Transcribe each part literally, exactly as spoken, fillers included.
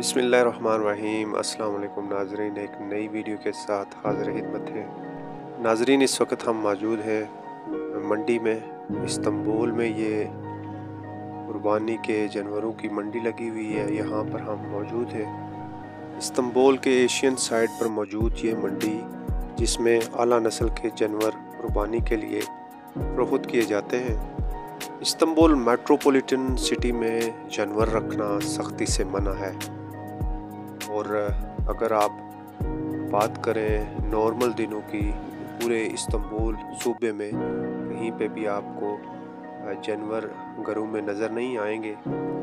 बिस्मिल्लाहिर्रहमानिर्रहीम। अस्सलाम वालेकुम नाजरीन, एक नई वीडियो के साथ हाज़िर खिदमत है। नाजरीन, इस वक्त हम मौजूद हैं मंडी में, इस्तांबुल में। ये कुर्बानी के जानवरों की मंडी लगी हुई है, यहाँ पर हम मौजूद हैं। इस्तांबुल के एशियन साइड पर मौजूद ये मंडी, जिसमें आला नस्ल के जानवर कुर्बानी के लिए फरोख्त किए जाते हैं। इस्तांबुल मेट्रोपॉलिटन सिटी में जानवर रखना सख्ती से मना है, और अगर आप बात करें नॉर्मल दिनों की, पूरे इस्तांबुल सूबे में कहीं पे भी आपको जानवर घरों में नज़र नहीं आएंगे।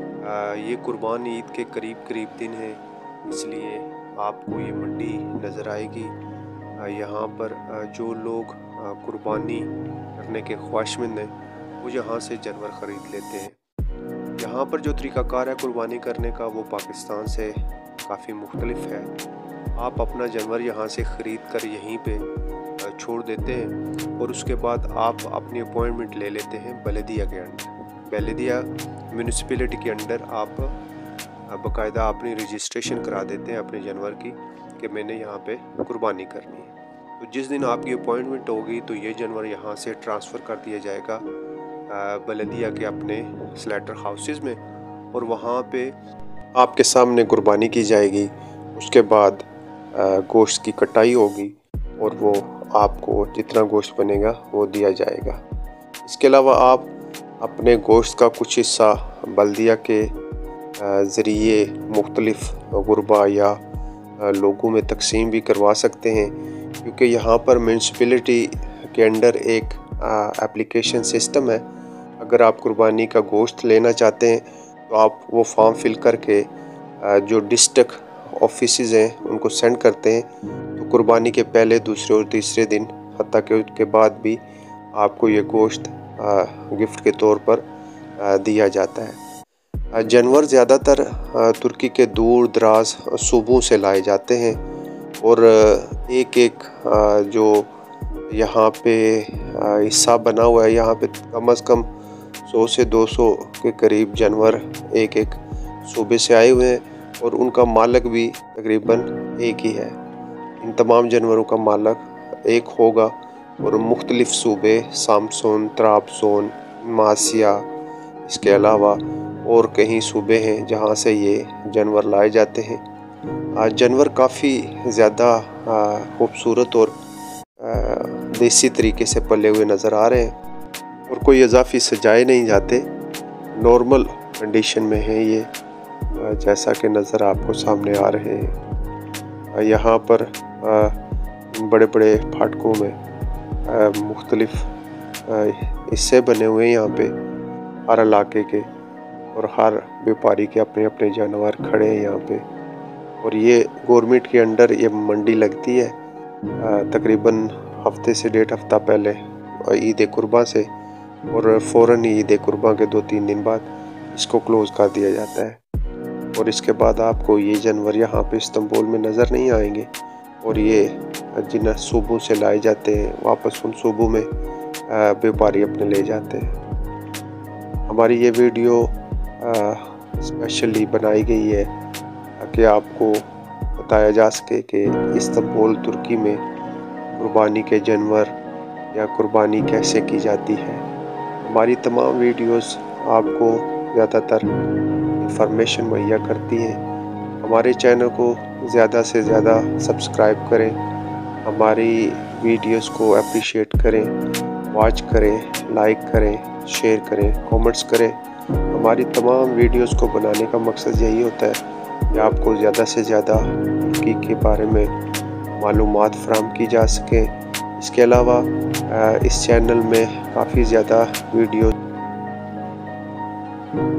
ये कुर्बान ईद के करीब करीब दिन है, इसलिए आपको ये मंडी नज़र आएगी। यहाँ पर जो लोग कुर्बानी करने के ख्वाहिशमंद हैं, वो यहाँ से जानवर ख़रीद लेते हैं। यहाँ पर जो तरीक़ाकार है कुर्बानी करने का, वो पाकिस्तान से काफ़ी मुख्तलिफ है। आप अपना जानवर यहाँ से ख़रीद कर यहीं पे छोड़ देते हैं, और उसके बाद आप अपनी अपॉइंटमेंट ले लेते हैं बल्दिया के अंडर। बल्दिया म्यूनिसिपैलिटी के अंडर आप बाकायदा अपनी रजिस्ट्रेशन करा देते हैं अपने जानवर की, कि मैंने यहाँ पे कुर्बानी करनी है। तो जिस दिन आपकी अपॉइंटमेंट होगी, तो ये जानवर यहाँ से ट्रांसफ़र कर दिया जाएगा बल्दिया के अपने स्लैटर हाउसेस में, और वहाँ पे आपके सामने कुर्बानी की जाएगी। उसके बाद गोश्त की कटाई होगी, और वो आपको जितना गोश्त बनेगा वो दिया जाएगा। इसके अलावा आप अपने गोश्त का कुछ हिस्सा बल्दिया के ज़रिए मुख्तलिफ गुरबा या लोगों में तकसीम भी करवा सकते हैं, क्योंकि यहाँ पर म्यूनिसिपैलिटी के अंडर एक एप्लीकेशन सिस्टम है। अगर आप कुर्बानी का गोश्त लेना चाहते हैं, तो आप वो फॉर्म फिल करके जो डिस्ट्रिक्ट ऑफिसेज़ हैं उनको सेंड करते हैं, तो कुर्बानी के पहले, दूसरे और तीसरे दिन, हत्ता के उसके बाद भी आपको ये गोश्त गिफ्ट के तौर पर दिया जाता है। जानवर ज़्यादातर तुर्की के दूर दराज सूबों से लाए जाते हैं, और एक एक जो यहाँ पे हिस्सा बना हुआ है, यहाँ पे कम अज़ कम सौ से दो सौ के करीब जानवर एक एक सूबे से आए हुए हैं, और उनका मालिक भी तकरीबन एक ही है। इन तमाम जानवरों का मालिक एक होगा, और मुख्तलिफ सूबे सामसून, त्राबज़ोन, मासिया, इसके अलावा और कहीं सूबे हैं जहाँ से ये जानवर लाए जाते हैं। जानवर काफ़ी ज़्यादा खूबसूरत और देसी तरीके से पले हुए नज़र आ रहे हैं, और कोई इजाफी सजाए नहीं जाते, नॉर्मल कंडीशन में है ये, जैसा कि नज़र आपको सामने आ रहे हैं। यहाँ पर बड़े बड़े फाटकों में मुख्तलिफ हिस्से बने हुए हैं यहाँ पे हर इलाके के, और हर व्यापारी के अपने अपने जानवर खड़े हैं यहाँ पे। और ये गवर्नमेंट के अंडर ये मंडी लगती है तकरीबन हफ्ते से डेढ़ हफ्ता पहले ईद कुर्बान से, और फ़ौरन ही ईद कुर्बान के दो तीन दिन बाद इसको क्लोज़ कर दिया जाता है। और इसके बाद आपको ये जानवर यहाँ पे इस्तांबुल में नज़र नहीं आएंगे, और ये जिन सूबों से लाए जाते हैं वापस उन सूबों में व्यापारी अपने ले जाते हैं। हमारी ये वीडियो स्पेशली बनाई गई है ताकि आपको बताया जा सके कि इस्तांबुल तुर्की में कुर्बानी के जानवर या कुर्बानी कैसे की जाती है। हमारी तमाम वीडियोस आपको ज़्यादातर इंफॉर्मेशन मुहैया करती हैं। हमारे चैनल को ज़्यादा से ज़्यादा सब्सक्राइब करें, हमारी वीडियोस को अप्रिशिएट करें, वॉच करें, लाइक करें, शेयर करें, कमेंट्स करें। हमारी तमाम वीडियोस को बनाने का मकसद यही होता है कि आपको ज़्यादा से ज़्यादा तुर्की के बारे में मालूमात फराहम की जा सकें। इसके अलावा इस चैनल में काफ़ी ज़्यादा वीडियो